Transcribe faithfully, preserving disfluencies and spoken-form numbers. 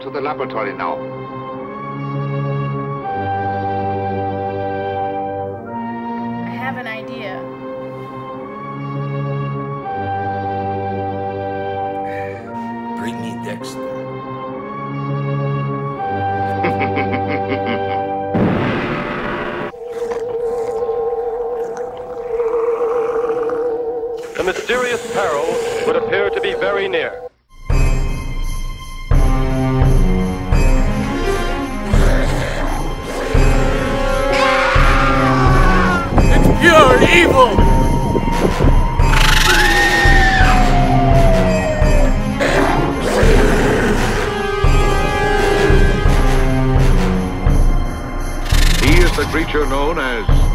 to the laboratory now. I have an idea. Bring me Dexter. The mysterious peril would appear to be very near. It's pure evil! He is the creature known as